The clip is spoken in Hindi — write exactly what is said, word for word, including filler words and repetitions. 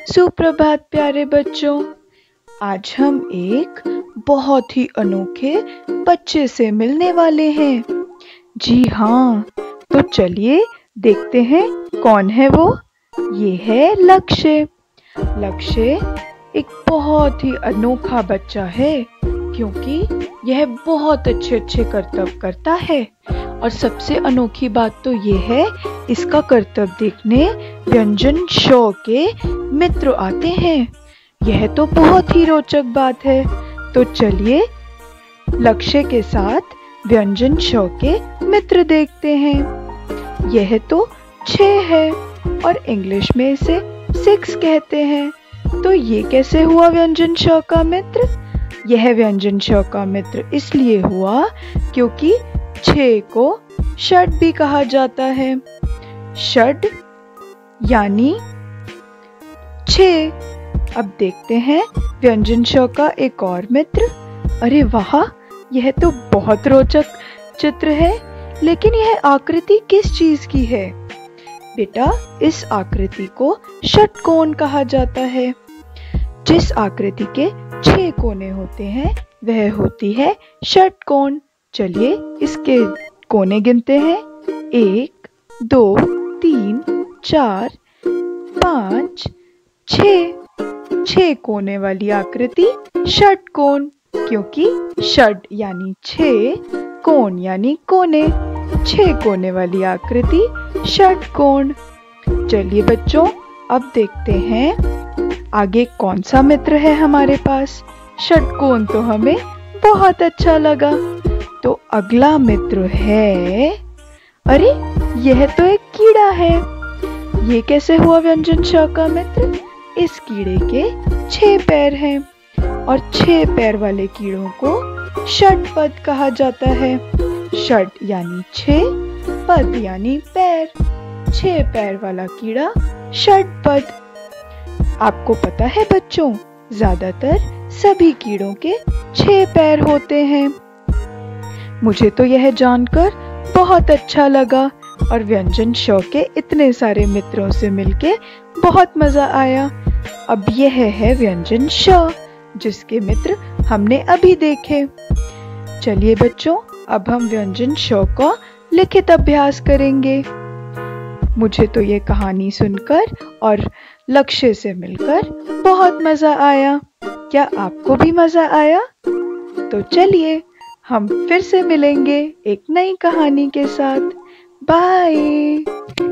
सुप्रभात प्यारे बच्चों। आज हम एक बहुत ही अनोखे बच्चे से मिलने वाले हैं। जी हाँ, तो चलिए देखते हैं कौन है वो। ये है लक्ष्य। लक्ष्य एक बहुत ही अनोखा बच्चा है क्योंकि यह बहुत अच्छे अच्छे करतब करता है। और सबसे अनोखी बात तो ये है, इसका करतब देखने व्यंजन शो के मित्र आते हैं। यह तो बहुत ही रोचक बात है। तो चलिए लक्ष्य के साथ व्यंजन शो के मित्र देखते हैं। यह तो छह है और इंग्लिश में इसे सिक्स कहते हैं। तो ये कैसे हुआ व्यंजन शो का मित्र? यह व्यंजन शो का मित्र इसलिए हुआ क्योंकि छह को षड भी कहा जाता है। षड यानी छह। अब देखते हैं व्यंजन शो का एक और मित्र। अरे वाह, यह तो बहुत रोचक चित्र है, लेकिन यह आकृति किस चीज की है? बेटा, इस आकृति को षटकोण कहा जाता है। जिस आकृति के छह कोने होते हैं वह होती है षटकोण। चलिए इसके कोने गिनते हैं। एक, दो, तीन, चार, पाँच, छह। छह कोने वाली आकृति षटकोण, क्योंकि षड यानी छह, कोण यानी कोने। छह कोने वाली आकृति षटकोण। चलिए बच्चों, अब देखते हैं आगे कौन सा मित्र है हमारे पास। षटकोण तो हमें बहुत अच्छा लगा। तो अगला मित्र है, अरे यह तो एक कीड़ा है। ये कैसे हुआ व्यंजन श का मित्र? इस कीड़े के छह पैर हैं और छह पैर वाले कीड़ों को षटपद कहा जाता है। षट यानी छह, पद यानी पैर। छह पैर वाला कीड़ा षटपद। आपको पता है बच्चों, ज्यादातर सभी कीड़ों के छह पैर होते हैं। मुझे तो यह जानकर बहुत अच्छा लगा और व्यंजन शो के इतने सारे मित्रों से मिलके बहुत मजा आया। अब यह है व्यंजन शो, जिसके मित्र हमने अभी देखे। चलिए बच्चों, अब हम व्यंजन शो का लिखित अभ्यास करेंगे। मुझे तो ये कहानी सुनकर और लक्ष्य से मिलकर बहुत मजा आया। क्या आपको भी मजा आया? तो चलिए हम फिर से मिलेंगे एक नई कहानी के साथ। बाय।